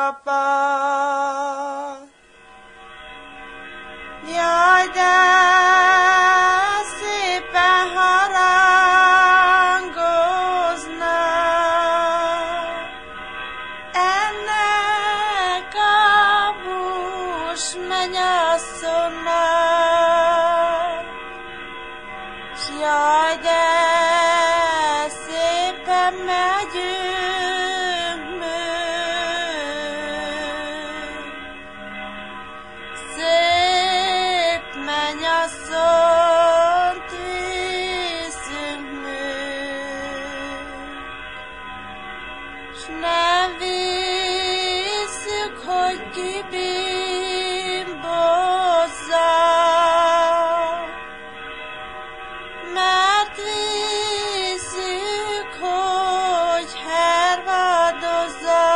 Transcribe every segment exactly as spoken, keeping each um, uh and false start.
csapat. Jaj, de szépen harangoznak ennek a bús mennyasszonynak. S jaj, de szépen megyünk mi, szép mennyasszonyt viszünk mi, s nem visszük, hogy kibimbozza, mert visszük, hogy hervadozza.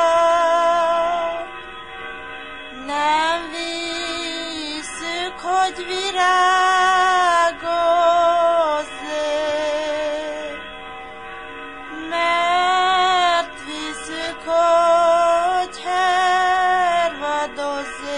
Nem visszük, hogy virágozzék, mert visszük, hogy hervadozzék.